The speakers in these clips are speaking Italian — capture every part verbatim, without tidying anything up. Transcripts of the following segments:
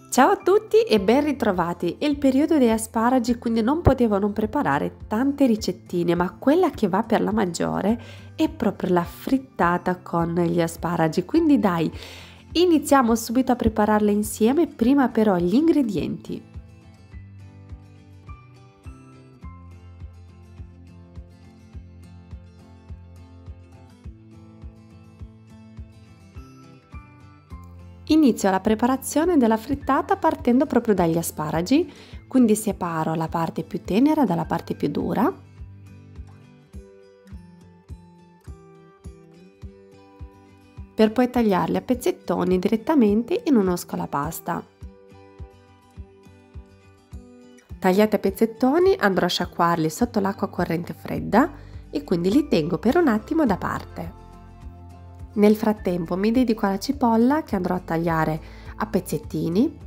Ciao a tutti e ben ritrovati! È il periodo degli asparagi, quindi non potevo non preparare tante ricettine, ma quella che va per la maggiore è proprio la frittata con gli asparagi. Quindi dai, iniziamo subito a prepararle insieme, prima però gli ingredienti. Inizio la preparazione della frittata partendo proprio dagli asparagi, quindi separo la parte più tenera dalla parte più dura. Per poi tagliarli a pezzettoni direttamente in uno scolapasta. Tagliati a pezzettoni andrò a sciacquarli sotto l'acqua corrente fredda e quindi li tengo per un attimo da parte. Nel frattempo mi dedico alla cipolla che andrò a tagliare a pezzettini.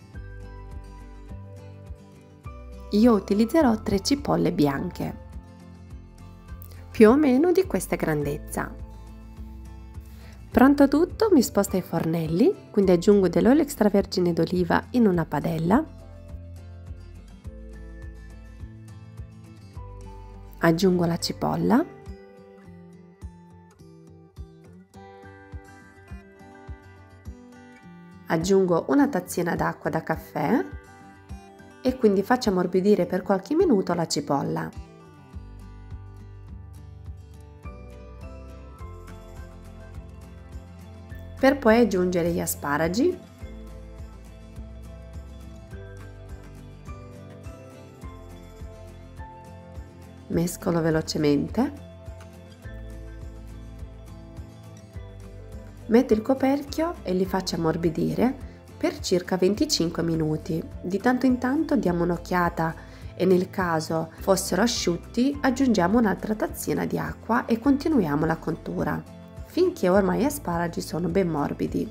Io utilizzerò tre cipolle bianche, più o meno di questa grandezza. Pronto tutto, mi sposto ai fornelli, quindi aggiungo dell'olio extravergine d'oliva in una padella. Aggiungo la cipolla. Aggiungo una tazzina d'acqua da caffè e quindi faccio ammorbidire per qualche minuto la cipolla. Per poi aggiungere gli asparagi. Mescolo velocemente. Metto il coperchio e li faccio ammorbidire per circa venticinque minuti. Di tanto in tanto diamo un'occhiata e nel caso fossero asciutti aggiungiamo un'altra tazzina di acqua e continuiamo la cottura finché ormai gli asparagi sono ben morbidi.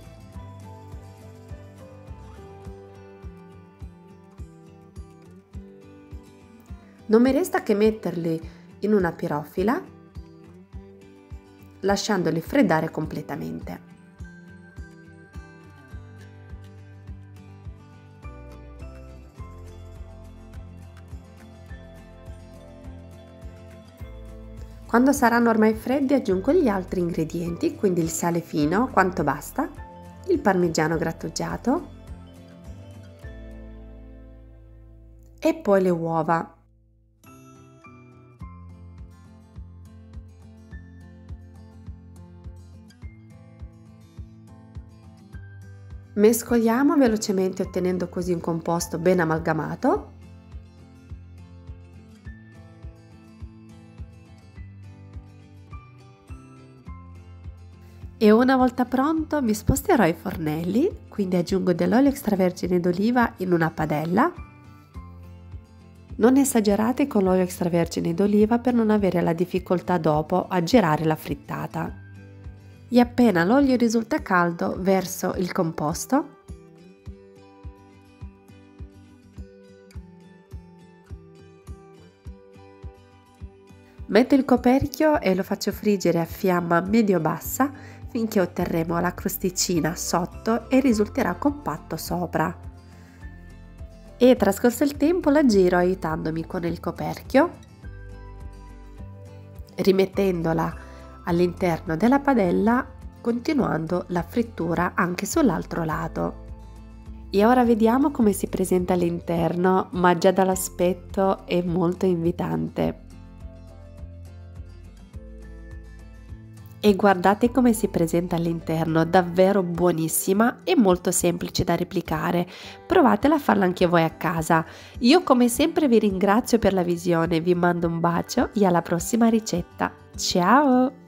Non mi resta che metterli in una pirofila lasciandoli freddare completamente. Quando saranno ormai freddi aggiungo gli altri ingredienti, quindi il sale fino quanto basta, il parmigiano grattugiato e poi le uova. Mescoliamo velocemente ottenendo così un composto ben amalgamato. E una volta pronto mi sposterò ai fornelli, quindi aggiungo dell'olio extravergine d'oliva in una padella. Non esagerate con l'olio extravergine d'oliva per non avere la difficoltà dopo a girare la frittata. E appena l'olio risulta caldo verso il composto. Metto il coperchio e lo faccio friggere a fiamma medio-bassa finché otterremo la crosticina sotto e risulterà compatto sopra. E trascorso il tempo la giro aiutandomi con il coperchio, rimettendola all'interno della padella, continuando la frittura anche sull'altro lato. E ora vediamo come si presenta all'interno, ma già dall'aspetto è molto invitante. E guardate come si presenta all'interno, davvero buonissima e molto semplice da replicare. Provatela a farla anche voi a casa. Io come sempre vi ringrazio per la visione, vi mando un bacio e alla prossima ricetta. Ciao!